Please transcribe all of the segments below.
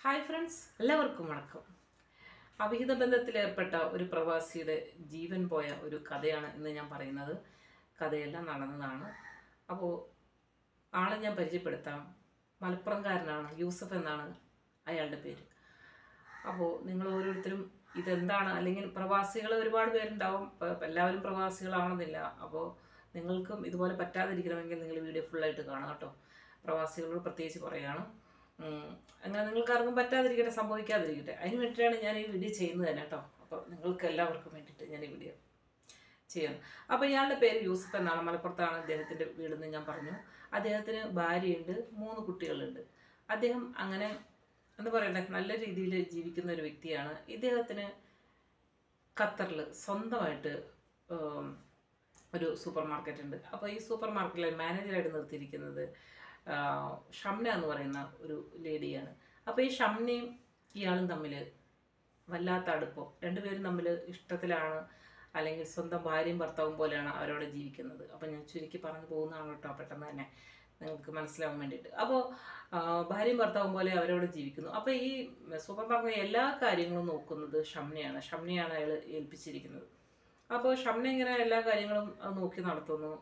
Hi friends, എല്ലാവർക്കും വണക്കം. അവിഹിത ബന്ധത്തിലേർപ്പെട്ട ഒരു പ്രവാസിയുടെ ജീവൻ പോയ ഒരു കഥയാണ് ഇന്ന് ഞാൻ പറയുന്നത്. കഥയെല്ലാം നടന്നതാണ്. അപ്പോൾ ആളെ ഞാൻ പരിചയപ്പെടുത്താം. മലപ്പുറംകാരനാണ്, യൂസഫ് എന്നാണ് അയാളുടെ പേര്. അപ്പോൾ നിങ്ങൾ ഓരോരുത്തരും ഇതെന്താണ്, അല്ലെങ്കിൽ പ്രവാസികൾ ഒരുപാട് പേരുണ്ടാവും, എല്ലാവരും പ്രവാസികളാണെന്നില്ല. അപ്പോൾ നിങ്ങൾക്കും ഇതുപോലെ പറ്റാതിരിക്കണമെങ്കിൽ നിങ്ങൾ വീഡിയോ ഫുള്ളായിട്ട് കാണാം കേട്ടോ. പ്രവാസികളോട് പ്രത്യേകിച്ച് പറയുകയാണ്. അങ്ങനെ നിങ്ങൾക്കാർക്കും പറ്റാതിരിക്കട്ടെ, സംഭവിക്കാതിരിക്കട്ടെ, അതിന് വേണ്ടിയിട്ടാണ് ഞാൻ ഈ വീഡിയോ ചെയ്യുന്നത് തന്നെ കേട്ടോ. അപ്പോൾ നിങ്ങൾക്ക് എല്ലാവർക്കും വേണ്ടിയിട്ട് ഞാൻ ഈ വീഡിയോ ചെയ്യണം. അപ്പോൾ ഇയാളുടെ പേര് യൂസഫ് എന്നാണ്. മലപ്പുറത്താണ് അദ്ദേഹത്തിൻ്റെ വീടെന്ന് ഞാൻ പറഞ്ഞു. അദ്ദേഹത്തിന് ഭാര്യയുണ്ട്, 3 കുട്ടികളുണ്ട്. അദ്ദേഹം അങ്ങനെ എന്താ പറയണ്ടേ, നല്ല രീതിയിൽ ജീവിക്കുന്ന ഒരു വ്യക്തിയാണ്. ഇദ്ദേഹത്തിന് ഖത്തറിൽ സ്വന്തമായിട്ട് ഒരു സൂപ്പർ മാർക്കറ്റ് ഉണ്ട്. അപ്പോൾ ഈ സൂപ്പർ മാർക്കറ്റിലെ മാനേജറായിട്ട് നിർത്തിയിരിക്കുന്നത് ഷംന എന്ന് പറയുന്ന ഒരു ലേഡിയാണ്. അപ്പോൾ ഈ ഷംനയും ഇയാളും തമ്മിൽ വല്ലാത്ത അടുപ്പം, രണ്ടുപേരും തമ്മിൽ ഇഷ്ടത്തിലാണ്, അല്ലെങ്കിൽ സ്വന്തം ഭാര്യയും ഭർത്താവും പോലെയാണ് അവരവിടെ ജീവിക്കുന്നത്. അപ്പോൾ ഞാൻ ചുരുക്കി പറഞ്ഞു പോകുന്നതാണ് കേട്ടോ, പെട്ടെന്ന് തന്നെ നിങ്ങൾക്ക് മനസ്സിലാവാൻ വേണ്ടിയിട്ട്. അപ്പോൾ ഭാര്യയും ഭർത്താവും പോലെ അവരവിടെ ജീവിക്കുന്നു. അപ്പോൾ ഈ സൂപ്പർ മാർക്കറ്റ് എല്ലാ കാര്യങ്ങളും നോക്കുന്നത് ഷംനയാണ് അയാൾ ഏൽപ്പിച്ചിരിക്കുന്നത്. അപ്പോൾ ഷംന ഇങ്ങനെ എല്ലാ കാര്യങ്ങളും നോക്കി നടത്തുന്നു.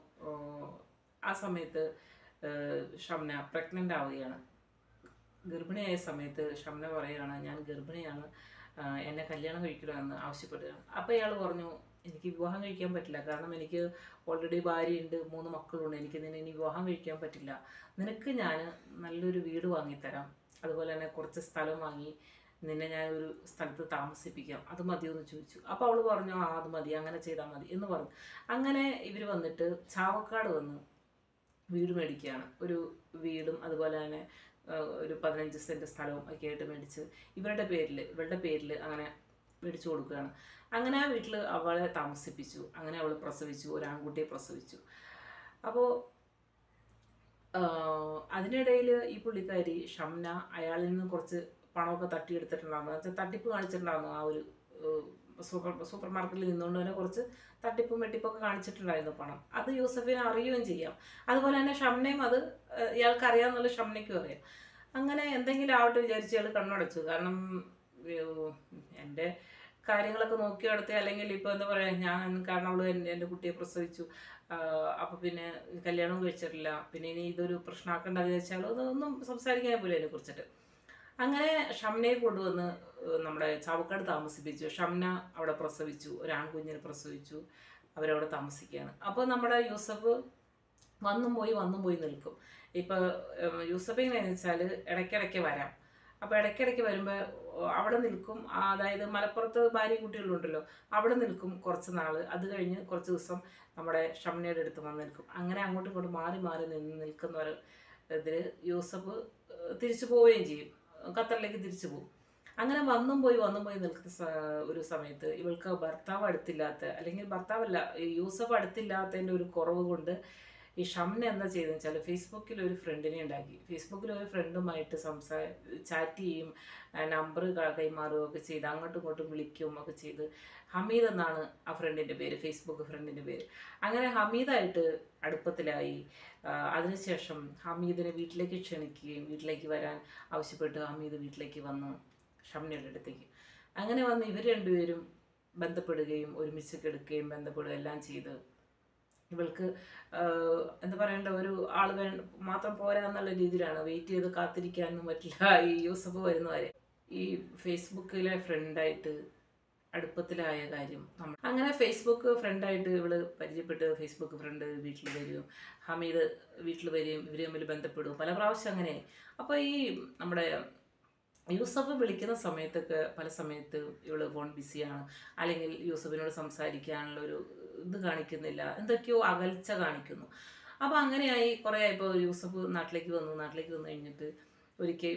ആ സമയത്ത് ഷംന പ്രഗ്നൻ്റ് ആവുകയാണ്. ഗർഭിണിയായ സമയത്ത് ഷംന പറയുകയാണ്, ഞാൻ ഗർഭിണിയാണ്, എന്നെ കല്യാണം കഴിക്കണമെന്ന് ആവശ്യപ്പെടുകയാണ്. അപ്പോൾ ഇയാൾ പറഞ്ഞു, എനിക്ക് വിവാഹം കഴിക്കാൻ പറ്റില്ല, കാരണം എനിക്ക് ഓൾറെഡി ഭാര്യയുണ്ട്, 3 മക്കളുണ്ട്, എനിക്ക് നിന്നെ ഇനി വിവാഹം കഴിക്കാൻ പറ്റില്ല. നിനക്ക് ഞാൻ നല്ലൊരു വീട് വാങ്ങിത്തരാം, അതുപോലെ തന്നെ കുറച്ച് സ്ഥലം വാങ്ങി നിന്നെ ഞാൻ ഒരു സ്ഥലത്ത് താമസിപ്പിക്കാം, അത് മതിയോ എന്ന് ചോദിച്ചു. അപ്പോൾ അവൾ പറഞ്ഞു, അത് മതി, അങ്ങനെ ചെയ്താൽ മതി എന്ന് പറഞ്ഞു. അങ്ങനെ ഇവർ വന്നിട്ട് ചാവക്കാട് വന്ന് വീട് മേടിക്കുകയാണ്. ഒരു വീടും അതുപോലെ തന്നെ ഒരു 15 സെൻറ്റ് സ്ഥലവും ഒക്കെ ആയിട്ട് മേടിച്ച് ഇവളുടെ പേരിൽ അങ്ങനെ മേടിച്ചു കൊടുക്കുകയാണ്. അങ്ങനെ ആ വീട്ടിൽ അവളെ താമസിപ്പിച്ചു. അങ്ങനെ അവൾ പ്രസവിച്ചു, ഒരു ആൺകുട്ടിയെ പ്രസവിച്ചു. അപ്പോൾ അതിനിടയിൽ ഈ പുള്ളിക്കാരി ഷംന അയാളിൽ നിന്ന് കുറച്ച് പണമൊക്കെ തട്ടിയെടുത്തിട്ടുണ്ടാകുന്നു, വെച്ചാൽ തട്ടിപ്പ് കാണിച്ചിട്ടുണ്ടാകുന്നു. ആ ഒരു സൂപ്പർ മാർക്കറ്റിൽ നിന്നുകൊണ്ട് തന്നെ കുറച്ച് തട്ടിപ്പും വെട്ടിപ്പൊക്കെ കാണിച്ചിട്ടുണ്ടായിരുന്നു പണം. അത് യൂസഫിനെ അറിയുകയും ചെയ്യാം. അതുപോലെ തന്നെ ഷംനയും അത് ഇയാൾക്ക് അറിയാമെന്നുള്ള ഷംനയ്ക്കും അറിയാം. അങ്ങനെ എന്തെങ്കിലും ആവട്ടെ വിചാരിച്ച് ഇയാൾ കണ്ണടച്ചു. കാരണം എൻ്റെ കാര്യങ്ങളൊക്കെ നോക്കി നടത്തി, അല്ലെങ്കിൽ ഇപ്പോൾ എന്താ പറയുക, കാരണം അവൾ എൻ്റെ കുട്ടിയെ പ്രസവിച്ചു, അപ്പോൾ പിന്നെ കല്യാണം കഴിച്ചിട്ടില്ല, പിന്നെ ഇനി ഇതൊരു പ്രശ്നമാക്കേണ്ട വിചാരിച്ചാൽ അതൊന്നും സംസാരിക്കാൻ പോലും അതിനെക്കുറിച്ചിട്ട്. അങ്ങനെ ഷംനയെ കൊണ്ടുവന്ന് നമ്മുടെ ചാവക്കാട് താമസിപ്പിച്ചു. ഷംന അവിടെ പ്രസവിച്ചു, ഒരു ആൺകുഞ്ഞിനെ പ്രസവിച്ചു, അവരവിടെ താമസിക്കുകയാണ്. അപ്പോൾ നമ്മുടെ യൂസഫ് വന്നും പോയി നിൽക്കും. ഇപ്പോൾ യൂസഫ് എങ്ങനെയാണെന്ന് വെച്ചാൽ ഇടയ്ക്കിടയ്ക്ക് വരാം. അപ്പോൾ ഇടയ്ക്കിടയ്ക്ക് വരുമ്പോൾ അവിടെ നിൽക്കും. അതായത് മലപ്പുറത്ത് ഭാര്യയും കുട്ടികളുണ്ടല്ലോ, അവിടെ നിൽക്കും കുറച്ച് നാൾ. അത് കഴിഞ്ഞ് കുറച്ച് ദിവസം നമ്മുടെ ഷംനയുടെ അടുത്ത് വന്ന് നിൽക്കും. അങ്ങനെ അങ്ങോട്ടും ഇങ്ങോട്ടും മാറി നിൽക്കുന്നവർ ഇതിൽ യൂസഫ് തിരിച്ചു പോവുകയും ചെയ്യും, ഖത്തറിലേക്ക് തിരിച്ചു പോകും. അങ്ങനെ വന്നും പോയി നിൽക്കുന്ന ഒരു സമയത്ത് ഇവൾക്ക് ഭർത്താവ് അടുത്തില്ലാത്ത, അല്ലെങ്കിൽ ഭർത്താവല്ല, യൂസഫ് അടുത്തില്ലാത്തതിൻ്റെ ഒരു കുറവ് കൊണ്ട് ഈ ഷംന എന്താ ചെയ്തതെന്ന് വെച്ചാൽ ഫേസ്ബുക്കിൽ ഒരു ഫ്രണ്ടിനെ ഉണ്ടാക്കി. ഫേസ്ബുക്കിൽ ഒരു ഫ്രണ്ടുമായിട്ട് ചാറ്റ് ചെയ്യും, നമ്പർ കൈമാറുകയൊക്കെ ചെയ്ത് അങ്ങോട്ടും ഇങ്ങോട്ടും വിളിക്കുകയും ഒക്കെ ചെയ്ത്. ഹമീദ് എന്നാണ് ആ ഫ്രണ്ടിൻ്റെ പേര്, ഫേസ്ബുക്ക് ഫ്രണ്ടിൻ്റെ പേര്. അങ്ങനെ ഹമീദായിട്ട് അടുപ്പത്തിലായി. അതിനുശേഷം ഹമീദിനെ വീട്ടിലേക്ക് ക്ഷണിക്കുകയും വീട്ടിലേക്ക് വരാൻ ആവശ്യപ്പെട്ട് ഹമീദ് വീട്ടിലേക്ക് വന്നു ഷംനയുടെ അടുത്തേക്ക്. അങ്ങനെ വന്ന് ഇവർ രണ്ടുപേരും ബന്ധപ്പെടുകയും ഒരുമിച്ച് കിടക്കുകയും ബന്ധപ്പെടുകയും എല്ലാം ചെയ്ത് ഇവൾക്ക് എന്താ പറയേണ്ട, ഒരു ആൾ മാത്രം പോരാ എന്നുള്ള രീതിയിലാണ്. വെയിറ്റ് ചെയ്ത് കാത്തിരിക്കാനൊന്നും പറ്റില്ല ഈ യൂസഫ് വരുന്നവരെ. ഈ ഫേസ്ബുക്കിലെ ഫ്രണ്ടായിട്ട് അടുപ്പത്തിലായ കാര്യം അങ്ങനെ ഫേസ്ബുക്ക് ഫ്രണ്ടായിട്ട് ഇവള് പരിചയപ്പെട്ട് ഫേസ്ബുക്ക് ഫ്രണ്ട് വീട്ടിൽ വരും, ഹമീദ് വീട്ടിൽ വരും, ഇവർ തമ്മിൽ ബന്ധപ്പെടും പല പ്രാവശ്യം അങ്ങനെ. അപ്പോൾ ഈ നമ്മുടെ യൂസഫ് വിളിക്കുന്ന സമയത്തൊക്കെ പല സമയത്ത് ഇവള് ഫോൺ ബിസിയാണ്, അല്ലെങ്കിൽ യൂസഫിനോട് സംസാരിക്കാനുള്ള ഒരു ഇത് കാണിക്കുന്നില്ല, എന്തൊക്കെയോ അകൽച്ച കാണിക്കുന്നു. അപ്പോൾ അങ്ങനെയായി കുറേ ആയപ്പോൾ യൂസഫ് നാട്ടിലേക്ക് വന്നു കഴിഞ്ഞിട്ട് ഒരിക്കൽ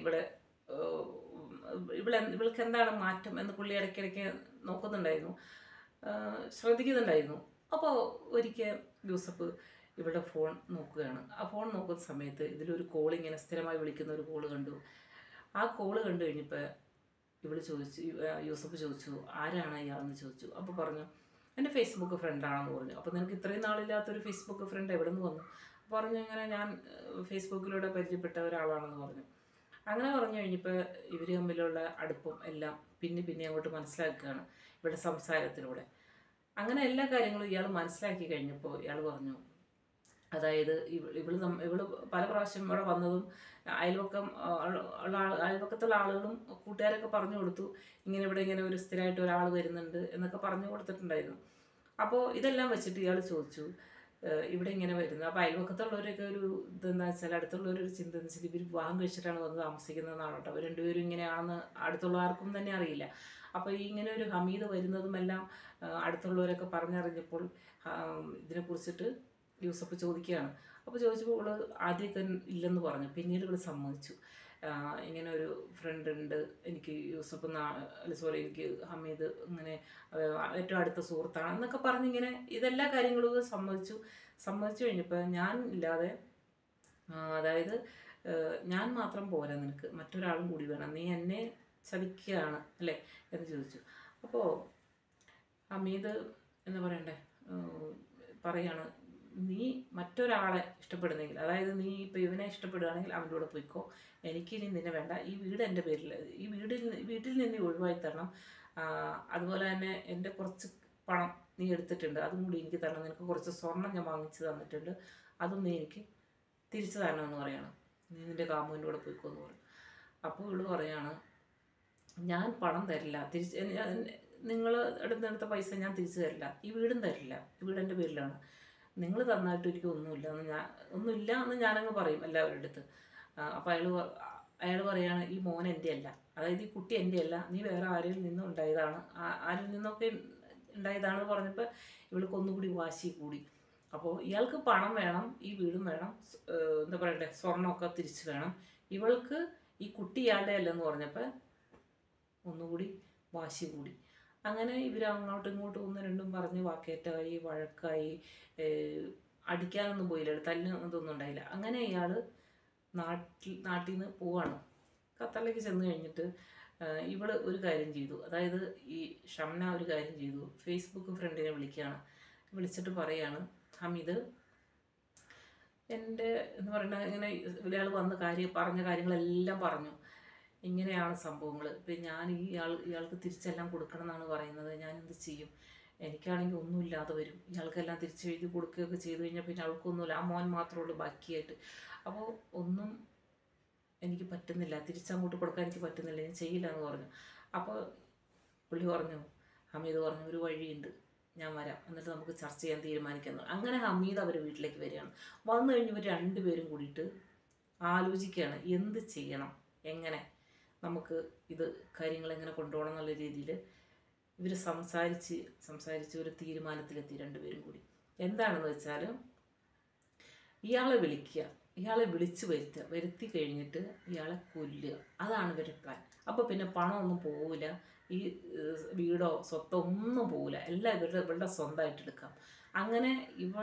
ഇവൾക്ക് എന്താണ് മാറ്റം എന്ന് പുള്ളി ഇടയ്ക്കിടയ്ക്ക് നോക്കുന്നുണ്ടായിരുന്നു, ശ്രദ്ധിക്കുന്നുണ്ടായിരുന്നു. അപ്പോൾ ഒരിക്കൽ യൂസഫ് ഇവളുടെ ഫോൺ നോക്കുകയാണ്. ആ ഫോൺ നോക്കുന്ന സമയത്ത് ഇതിലൊരു കോൾ, ഇങ്ങനെ സ്ഥിരമായി വിളിക്കുന്ന ഒരു കോള് കണ്ടു. ആ കോള് കണ്ടു കഴിഞ്ഞപ്പോൾ യൂസഫ് ചോദിച്ചു, ആരാണ് ഇയാളെന്ന് ചോദിച്ചു. അപ്പോൾ പറഞ്ഞു, എൻ്റെ ഫേസ്ബുക്ക് ഫ്രണ്ടാണെന്ന് പറഞ്ഞു. അപ്പോൾ നിനക്ക് ഇത്രയും നാളില്ലാത്തൊരു ഫേസ്ബുക്ക് ഫ്രണ്ട് എവിടെ നിന്ന് വന്നു? പറഞ്ഞു, ഇങ്ങനെ ഞാൻ ഫേസ്ബുക്കിലൂടെ പരിചയപ്പെട്ട ഒരാളാണെന്ന് പറഞ്ഞു. അങ്ങനെ പറഞ്ഞു കഴിഞ്ഞപ്പോൾ ഇവർ തമ്മിലുള്ള അടുപ്പം എല്ലാം പിന്നെ അങ്ങോട്ട് മനസ്സിലാക്കുകയാണ് ഇവരുടെ സംസാരത്തിലൂടെ. അങ്ങനെ എല്ലാ കാര്യങ്ങളും ഇയാൾ മനസ്സിലാക്കി കഴിഞ്ഞപ്പോൾ ഇയാൾ പറഞ്ഞു, അതായത് ഇവള് പല പ്രാവശ്യം ഇവിടെ വന്നതും അയൽവക്കത്തുള്ള ആളുകളും കൂട്ടുകാരൊക്കെ പറഞ്ഞു കൊടുത്തു, ഇങ്ങനെ ഒരു സ്ഥിരമായിട്ട് ഒരാൾ വരുന്നുണ്ട് എന്നൊക്കെ പറഞ്ഞു കൊടുത്തിട്ടുണ്ടായിരുന്നു. അപ്പോൾ ഇതെല്ലാം വെച്ചിട്ട് ഇയാൾ ചോദിച്ചു, ഇവിടെ ഇങ്ങനെ വരുന്നത്. അപ്പോൾ അയൽവക്കത്തുള്ളവരൊക്കെ ഒരു ഇതെന്താ വെച്ചാൽ, അടുത്തുള്ളവരൊരു ചിന്ത എന്ന് വെച്ചാൽ ഇവർ വിവാഹം കഴിച്ചിട്ടാണ് വന്ന് താമസിക്കുന്നതെന്നാണ് കേട്ടോ. അവർ രണ്ടുപേരും ഇങ്ങനെയാണെന്ന് അടുത്തുള്ള ആർക്കും തന്നെ അറിയില്ല. അപ്പോൾ ഇങ്ങനെ ഒരു ഹമീദ് വരുന്നതുമെല്ലാം അടുത്തുള്ളവരൊക്കെ പറഞ്ഞറിഞ്ഞപ്പോൾ ഇതിനെക്കുറിച്ചിട്ട് യൂസഫ് ചോദിക്കുകയാണ്. അപ്പോൾ ചോദിച്ചപ്പോൾ ഇവള് ആദ്യമൊക്കെ ഇല്ലെന്ന് പറഞ്ഞു, പിന്നീട് ഇവള് സമ്മതിച്ചു. ഇങ്ങനെ ഒരു ഫ്രണ്ട് ഉണ്ട് എനിക്ക്, യൂസഫ് സോറി എനിക്ക് ഹമീദ് ഇങ്ങനെ ഏറ്റവും അടുത്ത സുഹൃത്താണ് എന്നൊക്കെ പറഞ്ഞിങ്ങനെ ഇതെല്ലാ കാര്യങ്ങളും സമ്മതിച്ചു കഴിഞ്ഞപ്പോൾ ഞാൻ ഇല്ലാതെ, അതായത് ഞാൻ മാത്രം പോരാ, നിനക്ക് മറ്റൊരാളും കൂടി വേണം, നീ എന്നെ ചതിക്കുകയാണ് അല്ലേ എന്ന് ചോദിച്ചു. അപ്പോൾ ഹമീദ് എന്ന് പറയണ്ടേ പറയാണ്, നീ മറ്റൊരാളെ ഇഷ്ടപ്പെടുന്നെങ്കിൽ, അതായത് നീ ഇപ്പോൾ ഇവനെ ഇഷ്ടപ്പെടുകയാണെങ്കിൽ അവൻ്റെ കൂടെ പോയിക്കോ, എനിക്കിനി നിന്നെ വേണ്ട, ഈ വീട് എൻ്റെ പേരിൽ, ഈ വീട്ടിൽ നിന്ന് ഒഴിവായി തരണം. അതുപോലെ തന്നെ എൻ്റെ കുറച്ച് പണം നീ എടുത്തിട്ടുണ്ട്, അതും കൂടി എനിക്ക് തരണം, നിനക്ക് കുറച്ച് സ്വർണം ഞാൻ വാങ്ങിച്ചു തന്നിട്ടുണ്ട്, അതും നീ എനിക്ക് തിരിച്ചു തരണമെന്ന് പറയാണ്. നീ നിൻ്റെ കാമുവിൻ്റെ കൂടെ പോയിക്കോ എന്ന് പറയും. അപ്പോൾ ഇവള് പറയാണ്, ഞാൻ പണം തരില്ല, നിങ്ങൾ എടുത്ത പൈസ ഞാൻ തിരിച്ചു തരില്ല, ഈ വീടും തരില്ല, ഈ വീട് എൻ്റെ പേരിലാണ്, നിങ്ങൾ തന്നായിട്ട് എനിക്ക് ഒന്നുമില്ല എന്ന് ഞാനങ്ങ് പറയും എല്ലാവരുടെ അടുത്ത്. അപ്പോൾ അയാൾ പറയാണ്, ഈ മോൻ എൻ്റെ അല്ല, അതായത് ഈ കുട്ടി എൻ്റെ അല്ല, നീ വേറെ ആരിൽ നിന്നും ഉണ്ടായതാണ്, ആരിൽ നിന്നൊക്കെ ഉണ്ടായതാണെന്ന് പറഞ്ഞപ്പോൾ ഇവൾക്ക് ഒന്നുകൂടി വാശി കൂടി. അപ്പോൾ ഇയാൾക്ക് പണം വേണം, ഈ വീടും വേണം, എന്താ പറയണ്ടേ സ്വർണ്ണമൊക്കെ തിരിച്ചു വേണം, ഇവൾക്ക് ഈ കുട്ടി ഇയാളുടെ അല്ലെന്ന് പറഞ്ഞപ്പോൾ ഒന്നുകൂടി വാശി കൂടി. അങ്ങനെ ഇവർ അങ്ങോട്ടും ഇങ്ങോട്ടും ഒന്ന് രണ്ടും പറഞ്ഞ് വാക്കേറ്റായി, വഴക്കായി, അടിക്കാനൊന്നും പോയില്ല, ഇതൊന്നും ഉണ്ടായില്ല. അങ്ങനെ ഇയാൾ നാട്ടിൽ നിന്ന് പോവാണ്. ഖത്തറിലേക്ക് ചെന്ന് കഴിഞ്ഞിട്ട് ഇവള് ഒരു കാര്യം ചെയ്തു, അതായത് ഈ ഷംന ഒരു കാര്യം ചെയ്തു, ഫേസ്ബുക്ക് ഫ്രണ്ടിനെ വിളിച്ചിട്ട് പറയാണ്, ഹമീദ് എൻ്റെ എന്ന് പറയുന്നത് ഇങ്ങനെ ഇയാൾ വന്ന് പറഞ്ഞ കാര്യങ്ങളെല്ലാം പറഞ്ഞു, ഇങ്ങനെയാണ് സംഭവങ്ങൾ, ഇപ്പം ഞാൻ ഇയാൾക്ക് തിരിച്ചെല്ലാം കൊടുക്കണം എന്നാണ് പറയുന്നത്, ഞാൻ എന്ത് ചെയ്യും, എനിക്കാണെങ്കിൽ ഒന്നുമില്ലാതെ വരും, ഇയാൾക്കെല്ലാം തിരിച്ച് എഴുതി കൊടുക്കുകയൊക്കെ ചെയ്തു കഴിഞ്ഞാൽ പിന്നെ അവൾക്കൊന്നുമില്ല, ആ മോൻ മാത്രമേ ഉള്ളൂ ബാക്കിയായിട്ട്, അപ്പോൾ ഒന്നും എനിക്ക് പറ്റുന്നില്ല, തിരിച്ചങ്ങോട്ട് കൊടുക്കാൻ എനിക്ക് പറ്റുന്നില്ല, ഞാൻ ചെയ്യില്ല എന്ന് പറഞ്ഞു. അപ്പോൾ ഹമീദ് പറഞ്ഞു, ഒരു വഴിയുണ്ട്, ഞാൻ വരാം, എന്നിട്ട് നമുക്ക് ചർച്ച ചെയ്യാൻ തീരുമാനിക്കുന്നു. അങ്ങനെ ഹമീദ് അവർ വീട്ടിലേക്ക് വരികയാണ്. വന്നു കഴിഞ്ഞ് ഇവർ രണ്ടുപേരും കൂടിയിട്ട് ആലോചിക്കുകയാണ് എന്ത് ചെയ്യണം, എങ്ങനെ നമുക്ക് ഇത് കാര്യങ്ങൾ എങ്ങനെ കൊണ്ടുപോകണം എന്നുള്ള രീതിയിൽ ഇവർ സംസാരിച്ച് ഒരു തീരുമാനത്തിലെത്തി രണ്ടുപേരും കൂടി. എന്താണെന്ന് വെച്ചാൽ ഇയാളെ വിളിച്ച് വരുത്തി കഴിഞ്ഞിട്ട് ഇയാളെ കൊല്ലുക, അതാണ് ഇവരുടെ പ്ലാൻ. അപ്പോൾ പിന്നെ പണമൊന്നും പോവില്ല, ഈ വീടോ സ്വത്തോ ഒന്നും പോവില്ല, എല്ലാം ഇവരുടെ സ്വന്തമായിട്ട് എടുക്കാം. അങ്ങനെ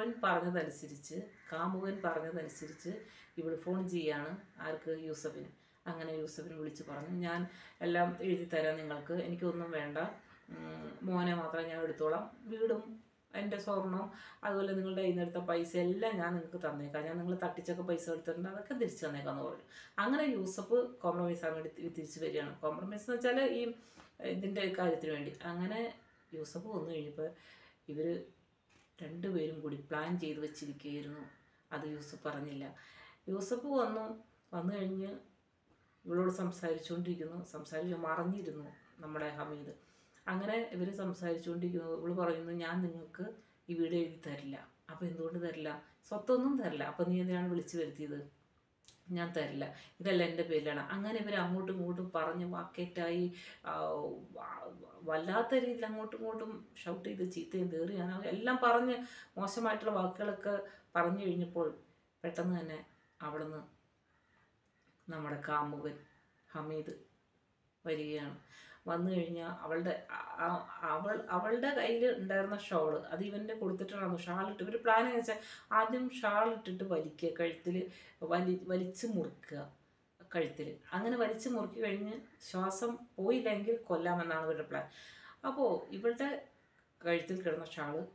കാമുകൻ പറഞ്ഞതനുസരിച്ച് ഇവൾ ഫോൺ ചെയ്യാണ് ആർക്ക്, യൂസഫിന്. അങ്ങനെ യൂസഫിനെ വിളിച്ച് പറഞ്ഞു, ഞാൻ എല്ലാം എഴുതി തരാം നിങ്ങൾക്ക്, എനിക്കൊന്നും വേണ്ട, മോനെ മാത്രം ഞാൻ എടുത്തോളാം, വീടും എൻ്റെ സ്വർണം അതുപോലെ നിങ്ങളുടെ കയ്യിൽ നിന്ന് എടുത്ത പൈസ എല്ലാം ഞാൻ നിങ്ങൾക്ക് തന്നേക്കാം, ഞാൻ നിങ്ങൾ തട്ടിച്ചൊക്കെ പൈസ എടുത്തിട്ടുണ്ട് അതൊക്കെ തിരിച്ചു തന്നേക്കാമെന്ന് പറഞ്ഞു. അങ്ങനെ യൂസഫ് കോംപ്രമൈസ് ആകാൻ വേണ്ടി തിരിച്ചു വരികയാണ്. കോംപ്രമൈസ് എന്ന് വെച്ചാൽ ഈ ഇതിൻ്റെ കാര്യത്തിന് വേണ്ടി. അങ്ങനെ യൂസഫ് വന്നു കഴിഞ്ഞപ്പോൾ ഇവർ രണ്ടുപേരും കൂടി പ്ലാൻ ചെയ്ത് വെച്ചിരിക്കുകയായിരുന്നു, അത് യൂസഫ് പറഞ്ഞില്ല. യൂസഫ് വന്നു കഴിഞ്ഞ് ഇവളോട് സംസാരിച്ചു മറഞ്ഞിരുന്നു നമ്മുടെ ഹമീദ്. അങ്ങനെ ഇവർ സംസാരിച്ചുകൊണ്ടിരിക്കുന്നു. ഇവൾ പറയുന്നു, ഞാൻ നിങ്ങൾക്ക് ഈ വീട് എഴുതി തരില്ല. അപ്പോൾ എന്തുകൊണ്ട് തരില്ല, സ്വത്തൊന്നും തരില്ല, അപ്പോൾ നീ എന്തിനാണ് വിളിച്ചു വരുത്തിയത്, ഞാൻ തരില്ല, ഇതെല്ലാം എൻ്റെ പേരിലാണ്. അങ്ങനെ ഇവർ അങ്ങോട്ടും ഇങ്ങോട്ടും പറഞ്ഞ് വാക്കേറ്റായി വല്ലാത്ത രീതിയിൽ അങ്ങോട്ടും ഇങ്ങോട്ടും ഷൗട്ട് ചെയ്ത് ചീത്തയും തേറിയാണ് എല്ലാം പറഞ്ഞ് മോശമായിട്ടുള്ള വാക്കുകളൊക്കെ പറഞ്ഞു കഴിഞ്ഞപ്പോൾ പെട്ടെന്ന് തന്നെ അവിടുന്ന് നമ്മുടെ കാമുകൻ ഹമീദ് വരികയാണ്. വന്നു കഴിഞ്ഞാൽ അവളുടെ കയ്യിൽ ഉണ്ടായിരുന്ന ഷോള് അത് ഇവൻ്റെ കൊടുത്തിട്ടാണ് ഷാളിട്ട് ഇവർ പ്ലാൻ എന്ന് വെച്ചാൽ ആദ്യം ഷാളിട്ടിട്ട് വലിക്കുക, കഴുത്തിൽ വലിച്ച് മുറുക്കുക കഴുത്തിൽ. അങ്ങനെ വലിച്ച് മുറുക്കി കഴിഞ്ഞ് ശ്വാസം പോയില്ലെങ്കിൽ കൊല്ലാമെന്നാണ് ഇവരുടെ പ്ലാൻ. അപ്പോൾ ഇവളുടെ കഴുത്തിൽ കിടന്ന ഷാള്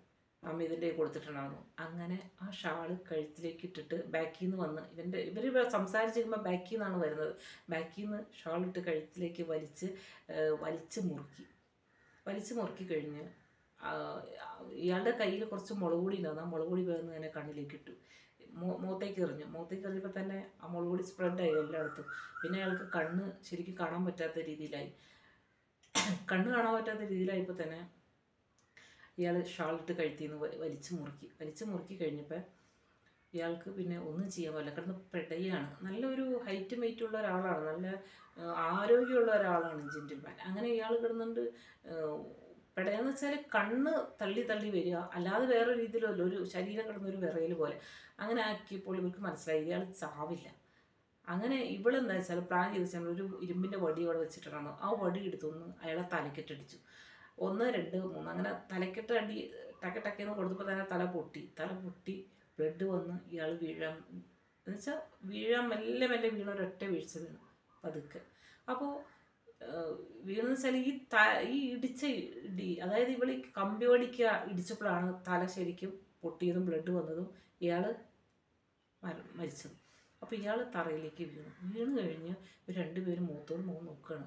ഹമീദിൻ്റെ കൊടുത്തിട്ടുണ്ടായിരുന്നു. അങ്ങനെ ആ ഷാള് കഴുത്തിലേക്ക് ഇട്ടിട്ട് ബാക്കിൽ നിന്ന് വന്ന് ഇവർ സംസാരിച്ചിരിക്കുമ്പോൾ ബാക്കിൽ നിന്നാണ് വരുന്നത്. ബാക്കിൽ നിന്ന് ഷാളിട്ട് കഴുത്തിലേക്ക് വലിച്ച് മുറുക്കി കഴിഞ്ഞ് ഇയാളുടെ കയ്യിൽ കുറച്ച് മുളക് പൊടി ഉണ്ടായിരുന്നു. ആ മുളക് പൊടി വേഗം തന്നെ കണ്ണിലേക്ക് ഇട്ടു. മുഖത്തേക്ക് എറിഞ്ഞപ്പോൾ തന്നെ ആ മുളക് പൊടി സ്പ്രെഡായി എല്ലായിടത്തും. പിന്നെ അയാൾക്ക് ശരിക്കും കാണാൻ പറ്റാത്ത രീതിയിലായി. കണ്ണ് കാണാൻ പറ്റാത്ത രീതിയിലായപ്പോൾ തന്നെ ഇയാൾ ഷാളിട്ട് കഴുത്തിൽ നിന്ന് വലിച്ചു മുറുക്കി കഴിഞ്ഞപ്പോൾ ഇയാൾക്ക് പിന്നെ ഒന്നും ചെയ്യാൻ പറ്റില്ല. കിടന്ന് പെടയാണ്. നല്ലൊരു ഹൈറ്റും വെയിറ്റുള്ള ഒരാളാണ്, നല്ല ആരോഗ്യമുള്ള ഒരാളാണ് ജെന്റിൽമാൻ. അങ്ങനെ ഇയാൾ കിടന്നുകൊണ്ട് പെടയെന്ന് വെച്ചാൽ കണ്ണ് തള്ളി വരിക, അല്ലാതെ വേറെ രീതിയിലല്ല, ഒരു ശരീരം കിടന്നൊരു വിറയൽ പോലെ. അങ്ങനെ ആക്കിയപ്പോൾ ഇവർക്ക് മനസ്സിലായി ഇയാൾ ചാവില്ല. അങ്ങനെ ഇവളെന്താ വെച്ചാൽ പ്ലാൻ ചെയ്ത് വെച്ചാൽ ഒരു ഇരുമ്പിൻ്റെ വടി അവിടെ വെച്ചിട്ടുണ്ടായിരുന്നു. ആ വടി എടുത്തൊന്ന് അയാളെ തലക്കെട്ടടിച്ചു. 1, 2, 3 അങ്ങനെ തലക്കെട്ട് അടി ടക്കേന്ന് കൊടുത്തപ്പോൾ തന്നെ തല പൊട്ടി ബ്ലഡ് വന്ന് ഇയാൾ വീഴാൻ മെല്ലെ വീണ ഒരൊറ്റ വീഴ്ച വീണു പതുക്കെ. അപ്പോൾ വീണെന്ന് വെച്ചാൽ ഈ ഇടിച്ച ഇടി, അതായത് ഇവള് കമ്പി ഇടിച്ചപ്പോഴാണ് തല ശരിക്കും പൊട്ടിയതും ബ്ലഡ് വന്നതും ഇയാൾ മരിച്ചത്. അപ്പോൾ ഇയാൾ തറയിലേക്ക് വീണ് കഴിഞ്ഞ് രണ്ടുപേരും മുഖത്തോട് നോക്കുകയാണ്.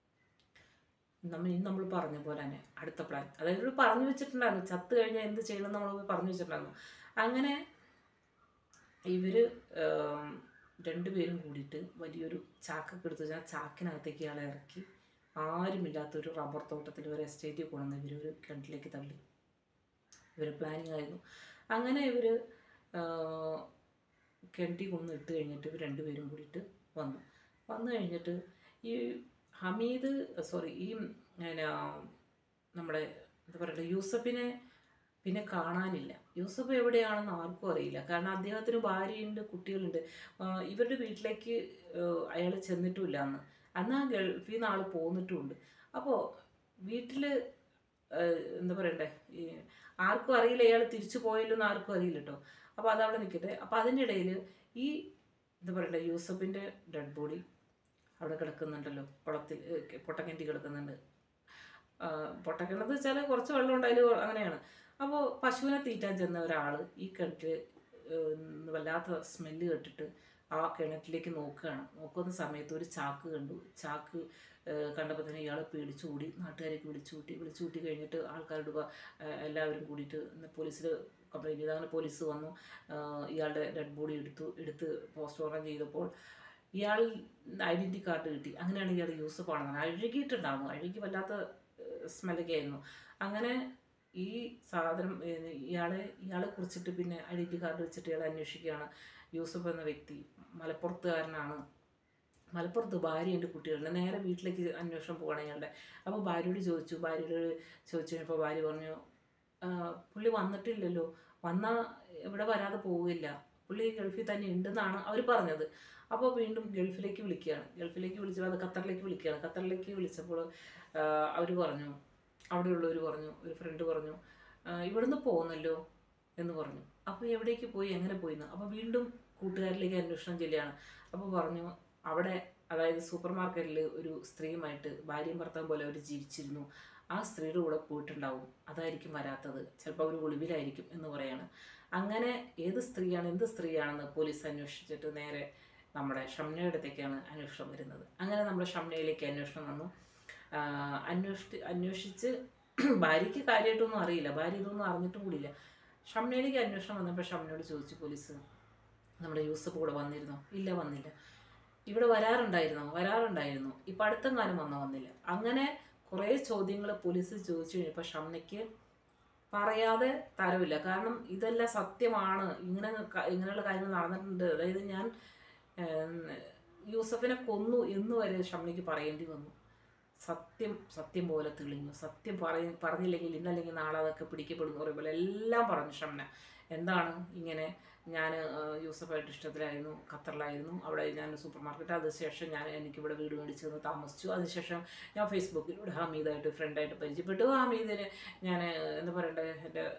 നമ്മൾ പറഞ്ഞ പോലെ തന്നെ അടുത്ത പ്ലാൻ, അതായത് ഇവിടെ പറഞ്ഞു വെച്ചിട്ടുണ്ടായിരുന്നു ചത്ത് കഴിഞ്ഞാൽ എന്ത് ചെയ്യണം നമ്മൾ പറഞ്ഞു വെച്ചിട്ടുണ്ടായിരുന്നു. അങ്ങനെ ഇവർ രണ്ടുപേരും കൂടിയിട്ട് വലിയൊരു ചാക്കൊക്കെ എടുത്ത് വെച്ചാൽ ചാക്കിനകത്തേക്ക് ഇയാളെ ഇറക്കി ആരുമില്ലാത്തൊരു റബ്ബർ തോട്ടത്തിൽ ഒരു എസ്റ്റേറ്റിൽ കൊണ്ടുവന്ന് ഇവരൊരു കിണറ്റിലേക്ക് തള്ളി. ഇവർ പ്ലാനിങ് ആയിരുന്നു. അങ്ങനെ ഇവർ കിണറ്റിൽ കൊണ്ടു ഇട്ട് കഴിഞ്ഞിട്ട് ഇവർ രണ്ടുപേരും കൂടിയിട്ട് വന്നു കഴിഞ്ഞിട്ട് ഈ ഹമീദ് നമ്മുടെ എന്താ പറയുക യൂസഫിനെ പിന്നെ കാണാനില്ല. യൂസഫ് എവിടെയാണെന്ന് ആർക്കും അറിയില്ല. കാരണം അദ്ദേഹത്തിന് ഭാര്യയുണ്ട്, കുട്ടികളുണ്ട്. ഇവരുടെ വീട്ടിലേക്ക് അയാൾ ചെന്നിട്ടുമില്ല അന്ന് ആ ഗൾഫിൽ നിന്ന് ആൾ പോന്നിട്ടുമുണ്ട്. അപ്പോൾ വീട്ടിൽ എന്താ പറയണ്ടേ, ആർക്കും അറിയില്ല ഇയാൾ തിരിച്ചു പോയല്ലോന്ന് ആർക്കും അറിയില്ല കേട്ടോ. അപ്പോൾ അതവിടെ നിൽക്കട്ടെ. അപ്പോൾ അതിൻ്റെ ഇടയിൽ ഈ എന്താ പറയണ്ടേ യൂസഫിൻ്റെ ഡെഡ് ബോഡി അവിടെ കിടക്കുന്നുണ്ടല്ലോ, പൊട്ടക്കിണറ്റി കിടക്കുന്നുണ്ട്. പൊട്ടക്കിണത്ത് വെച്ചാൽ കുറച്ച് വെള്ളം ഉണ്ടായാലും അങ്ങനെയാണ്. അപ്പോൾ പശുവിനെ തീറ്റാൻ ചെന്ന ഒരാൾ ഈ കിണറ്റിൽ വല്ലാത്ത സ്മെല്ല് കേട്ടിട്ട് ആ കിണറ്റിലേക്ക് നോക്കുന്ന സമയത്ത് ഒരു ചാക്ക് കണ്ടു. ചാക്ക് കണ്ടപ്പോൾ തന്നെ ഇയാൾ പേടിച്ചുകൂടി. നാട്ടുകാരേക്ക് വിളിച്ചുകൂട്ടി കഴിഞ്ഞിട്ട് ആൾക്കാരോട് എല്ലാവരും കൂടിയിട്ട് പോലീസിൽ കംപ്ലൈൻറ്റ് ചെയ്തു. അങ്ങനെ പോലീസ് വന്നു. ഇയാളുടെ ഡെഡ് ബോഡി എടുത്ത് പോസ്റ്റ്മോർട്ടം ചെയ്തപ്പോൾ ഇയാൾ ഐഡൻറ്റി കാർഡ് കിട്ടി. അങ്ങനെയാണ് ഇയാൾ യൂസഫ് ആണെന്ന്. അഴുകിയിട്ടുണ്ടായിരുന്നു, വല്ലാത്ത സ്മെല്ലൊക്കെ ആയിരുന്നു. അങ്ങനെ ഈ സാധനം ഇയാളെ കുറിച്ചിട്ട് പിന്നെ ഐഡൻറ്റി കാർഡ് വെച്ചിട്ട് ഇയാളെ അന്വേഷിക്കുകയാണ്. യൂസഫ് എന്ന വ്യക്തി മലപ്പുറത്തുകാരനാണ്. മലപ്പുറത്ത് ഭാര്യയുണ്ട്, കുട്ടികളുണ്ട്. നേരെ വീട്ടിലേക്ക് അന്വേഷണം പോവുകയാണ് ഇയാളുടെ. അപ്പോൾ ഭാര്യയോട് ചോദിച്ചു കഴിഞ്ഞപ്പോൾ ഭാര്യ പറഞ്ഞു പുള്ളി വന്നിട്ടില്ലല്ലോ, വന്നാൽ ഇവിടെ വരാതെ പോവില്ല, പുള്ളി ഗൾഫിൽ തന്നെ ഉണ്ടെന്നാണ് അവർ പറഞ്ഞത്. അപ്പോൾ വീണ്ടും ഗൾഫിലേക്ക് വിളിച്ചപ്പോൾ അത് ഖത്തറിലേക്ക് വിളിച്ചപ്പോൾ അവർ പറഞ്ഞു, അവിടെയുള്ളവർ പറഞ്ഞു, ഒരു ഫ്രണ്ട് പറഞ്ഞു ഇവിടുന്ന് പോകുന്നല്ലോ എന്ന് പറഞ്ഞു. അപ്പോൾ എവിടേക്ക് പോയി, എങ്ങനെ പോയിന്ന്. അപ്പോൾ വീണ്ടും കൂട്ടുകാരിലേക്ക് അന്വേഷണം ചെല്ലുകയാണ്. അപ്പോൾ പറഞ്ഞു അവിടെ, അതായത് സൂപ്പർ മാർക്കറ്റിൽ ഒരു സ്ത്രീയുമായിട്ട് ഭാര്യയും ഭർത്താവും പോലെ അവർ ജീവിച്ചിരുന്നു. ആ സ്ത്രീയുടെ കൂടെ പോയിട്ടുണ്ടാവും, അതായിരിക്കും വരാത്തത്, ചിലപ്പോൾ അവർ ഒളിവിലായിരിക്കും എന്ന് പറയാണ്. അങ്ങനെ എന്ത് സ്ത്രീയാണെന്ന് പോലീസ് അന്വേഷിച്ചിട്ട് നേരെ നമ്മുടെ ഷംനയുടെ അടുത്തേക്കാണ് അന്വേഷണം വരുന്നത്. അങ്ങനെ നമ്മുടെ ഷംനയിലേക്ക് അന്വേഷണം വന്നു. അന്വേഷിച്ച് ഭാര്യയ്ക്ക് കാര്യമായിട്ടൊന്നും അറിയില്ല, ഭാര്യ ഇതൊന്നും അറിഞ്ഞിട്ടും കൂടിയില്ല. ഷംനയിലേക്ക് അന്വേഷണം വന്നപ്പോൾ ഷംനയോട് ചോദിച്ചു പോലീസ്, നമ്മുടെ യൂസഫ് കൂടെ വന്നിരുന്നോ? ഇല്ല, വന്നില്ല. ഇവിടെ വരാറുണ്ടായിരുന്നു. ഇപ്പം അടുത്തെങ്ങാനും വന്നില്ല. അങ്ങനെ കുറേ ചോദ്യങ്ങൾ പോലീസ് ചോദിച്ചു കഴിഞ്ഞപ്പോൾ ഷംനയ്ക്ക് പറയാതെ തരവില്ല. കാരണം ഇതെല്ലാം സത്യമാണ്, ഇങ്ങനെയുള്ള കാര്യങ്ങൾ നടന്നിട്ടുണ്ട്, അതായത് ഞാൻ യൂസഫിനെ കൊന്നു എന്ന് വരെ ഷംനയ്ക്ക് പറയേണ്ടി വന്നു. സത്യം പോലെ തെളിഞ്ഞു. സത്യം പറഞ്ഞില്ലെങ്കിൽ ഇന്നല്ലെങ്കിൽ നാളെ അതൊക്കെ പിടിക്കപ്പെടുന്നു പറയുമ്പോൾ എല്ലാം പറഞ്ഞു ഷംന. എന്താണ് ഇങ്ങനെ, ഞാൻ യൂസഫായിട്ട് ഇഷ്ടത്തിലായിരുന്നു, ഖത്തറിലായിരുന്നു, അവിടെ ഞാൻ സൂപ്പർ മാർക്കറ്റ്, അതിനുശേഷം എനിക്കിവിടെ വീട് മേടിച്ച് നിന്ന് താമസിച്ചു. അതിനുശേഷം ഞാൻ ഫേസ്ബുക്കിലൂടെ ഹമീദായിട്ട് ഫ്രണ്ടായിട്ട് പരിചയപ്പെട്ടു. ഹമീദിനെ ഞാൻ എന്താ പറയണ്ടേ,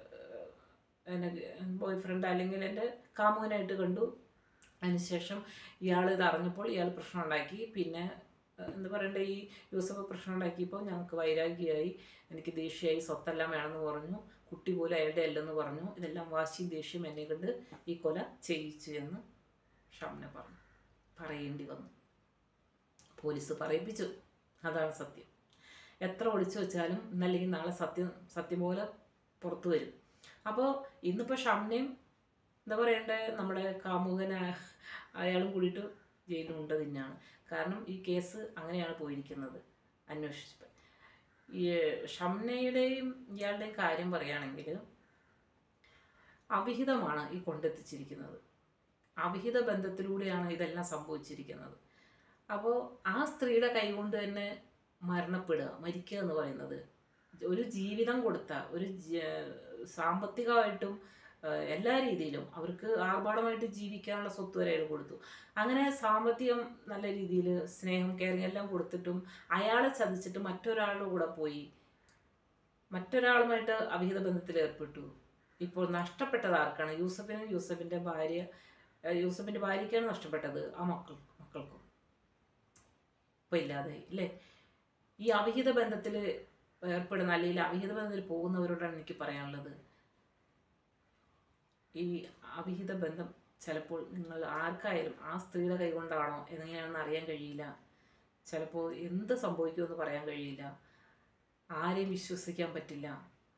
എൻ്റെ ബോയ് ഫ്രണ്ട് അല്ലെങ്കിൽ എൻ്റെ കാമുകനായിട്ട് കണ്ടു. അതിനുശേഷം ഇയാൾ ഇത് അറിഞ്ഞപ്പോൾ ഇയാൾ പ്രശ്നം ഉണ്ടാക്കി. പിന്നെ എന്താ പറയണ്ടേ, ഈ യൂസഫ് പ്രശ്നം ഉണ്ടാക്കിയപ്പോൾ ഞങ്ങൾക്ക് വൈരാഗ്യമായി, എനിക്ക് ദേഷ്യമായി, സ്വത്തെല്ലാം വേണമെന്ന് പറഞ്ഞു. കുട്ടി പോലും അയാളുടെ അല്ലെന്ന് പറഞ്ഞു. ഇതെല്ലാം വാശിയും ദേഷ്യം എന്നെ കൊണ്ട് ഈ കൊല ചെയ്യിച്ചു എന്ന് ഷംന പറയേണ്ടി വന്നു. പോലീസ് പറയിപ്പിച്ചു. അതാണ് സത്യം. എത്ര ഒളിച്ചു വെച്ചാലും ഇന്നല്ലെങ്കിൽ നാളെ സത്യം പോലെ പുറത്തു വരും. അപ്പോൾ ഇന്നിപ്പോൾ ഷംനയും എന്താ പറയണ്ടേ, നമ്മുടെ കാമുകന അയാളും കൂടിയിട്ട് ജയിലുണ്ട് തന്നെയാണ്. കാരണം ഈ കേസ് അങ്ങനെയാണ് പോയിരിക്കുന്നത് അന്വേഷിച്ചപ്പോൾ. ഈ ഷംനയുടെയും ഇയാളുടെയും കാര്യം പറയുകയാണെങ്കിൽ അവിഹിതമാണ് ഈ കൊണ്ടെത്തിച്ചിരിക്കുന്നത്. അവിഹിത ബന്ധത്തിലൂടെയാണ് ഇതെല്ലാം സംഭവിച്ചിരിക്കുന്നത്. അപ്പോൾ ആ സ്ത്രീയുടെ കൈകൊണ്ട് തന്നെ മരിക്കുക എന്ന് പറയുന്നത്, ഒരു ജീവിതം കൊടുത്ത ഒരു സാമ്പത്തികമായിട്ടും എല്ലാ രീതിയിലും അവർക്ക് ആർഭാടമായിട്ട് ജീവിക്കാനുള്ള സ്വത്ത് വരെ അയാൾ കൊടുത്തു. അങ്ങനെ സാമ്പത്തികം നല്ല രീതിയിൽ സ്നേഹം കെയറിങ് എല്ലാം കൊടുത്തിട്ടും അയാളെ ചതിച്ചിട്ട് മറ്റൊരാളുടെ കൂടെ പോയി മറ്റൊരാളുമായിട്ട് അവിഹിത ബന്ധത്തിൽ ഏർപ്പെട്ടു. ഇപ്പോൾ നഷ്ടപ്പെട്ടത് ആർക്കാണ്? യൂസഫിൻ്റെ ഭാര്യയ്ക്കാണ് നഷ്ടപ്പെട്ടത്. ആ മക്കൾക്കും ഇപ്പോൾ ഇല്ലാതായി അല്ലേ? ഈ അവിഹിത ബന്ധത്തിൽ ഏർപ്പെടുന്ന അല്ലെങ്കിൽ അവിഹിത ബന്ധത്തിൽ പോകുന്നവരോടാണ് എനിക്ക് പറയാനുള്ളത്, ഈ അവിഹിത ബന്ധം ചിലപ്പോൾ നിങ്ങൾ ആർക്കായാലും ആ സ്ത്രീയുടെ കൈകൊണ്ടാണോ എങ്ങനെയാണെന്ന് അറിയാൻ കഴിയില്ല. ചിലപ്പോൾ എന്ത് സംഭവിക്കുമെന്ന് പറയാൻ കഴിയില്ല. ആരെയും വിശ്വസിക്കാൻ പറ്റില്ല.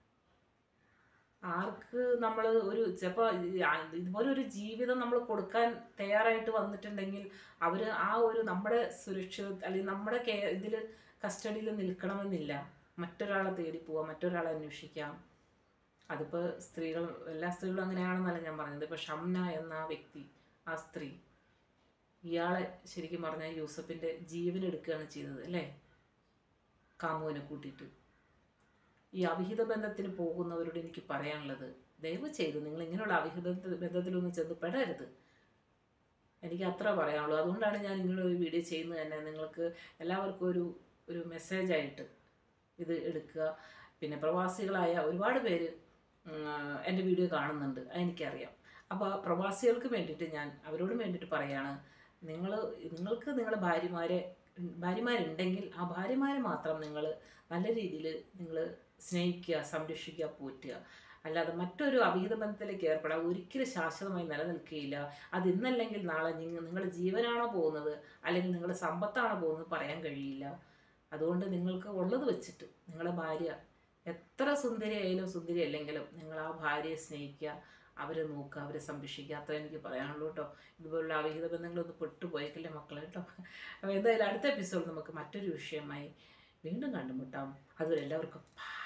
ആർക്ക് നമ്മൾ ചിലപ്പോൾ ഇതുപോലൊരു ജീവിതം നമ്മൾ കൊടുക്കാൻ തയ്യാറായിട്ട് വന്നിട്ടുണ്ടെങ്കിൽ അവർ നമ്മുടെ അല്ലെങ്കിൽ നമ്മുടെ ഇതിൽ കസ്റ്റഡിയിൽ നിൽക്കണമെന്നില്ല. മറ്റൊരാളെ തേടി പോവാം, മറ്റൊരാളെ അന്വേഷിക്കാം. അതിപ്പോൾ എല്ലാ സ്ത്രീകളും അങ്ങനെയാണെന്നല്ല ഞാൻ പറഞ്ഞത്. ഇപ്പോൾ ഷംന എന്ന ആ വ്യക്തി, ആ സ്ത്രീ, ഇയാളെ ശരിക്കും പറഞ്ഞാൽ യൂസഫിൻ്റെ ജീവൻ എടുക്കുകയാണ് ചെയ്തത് അല്ലേ, കാമുവിനെ കൂട്ടിയിട്ട്. ഈ അവിഹിത ബന്ധത്തിന് പോകുന്നവരോട് എനിക്ക് പറയാനുള്ളത്, ദയവ് ചെയ്ത് നിങ്ങൾ ഇങ്ങനെയുള്ള അവിഹിത ബന്ധത്തിലൊന്നും ചെന്ന് പെടരുത്. എനിക്ക് അത്ര പറയാനുള്ളൂ. അതുകൊണ്ടാണ് ഞാൻ ഇങ്ങനൊരു വീഡിയോ ചെയ്യുന്നത് തന്നെ. നിങ്ങൾക്ക് എല്ലാവർക്കും ഒരു മെസ്സേജായിട്ട് ഇത് എടുക്കുക. പിന്നെ പ്രവാസികളായ ഒരുപാട് പേര് എൻ്റെ വീഡിയോ കാണുന്നുണ്ട്, അതെനിക്കറിയാം. അപ്പോൾ പ്രവാസികൾക്ക് വേണ്ടിയിട്ട് ഞാൻ അവരോട് വേണ്ടിയിട്ട് പറയുകയാണ്, നിങ്ങൾക്ക് നിങ്ങളുടെ ഭാര്യമാരുണ്ടെങ്കിൽ ആ ഭാര്യമാരെ മാത്രം നിങ്ങൾ നല്ല രീതിയിൽ നിങ്ങൾ സ്നേഹിക്കുക, സംരക്ഷിക്കുക, പോറ്റുക. അല്ലാതെ മറ്റൊരു അവിഹിത ബന്ധത്തിലേക്ക് ഏർപ്പെടാൻ ഒരിക്കലും ശാശ്വതമായി നിലനിൽക്കുകയില്ല. അത് ഇന്നല്ലെങ്കിൽ നാളെ നിങ്ങളുടെ ജീവനാണോ പോകുന്നത് അല്ലെങ്കിൽ നിങ്ങളുടെ സമ്പത്താണോ പോകുന്നത് പറയാൻ കഴിയില്ല. അതുകൊണ്ട് നിങ്ങൾക്ക് ഉള്ളത് വെച്ചിട്ട് നിങ്ങളുടെ ഭാര്യ എത്ര സുന്ദരിയായാലും സുന്ദരി അല്ലെങ്കിലും നിങ്ങൾ ആ ഭാര്യയെ സ്നേഹിക്കുക, അവരെ നോക്കുക, അവരെ സംരക്ഷിക്കുക. അത്ര എനിക്ക് പറയാനുള്ളൂ കേട്ടോ. ഇതുപോലുള്ള അവിഹിത ബന്ധങ്ങളൊന്നും പെട്ടുപോയേക്കില്ല മക്കളെ കേട്ടോ. അപ്പോൾ എന്തായാലും അടുത്ത എപ്പിസോഡ് നമുക്ക് മറ്റൊരു വിഷയമായി വീണ്ടും കണ്ടുമുട്ടാം. അതുവരെ എല്ലാവർക്കും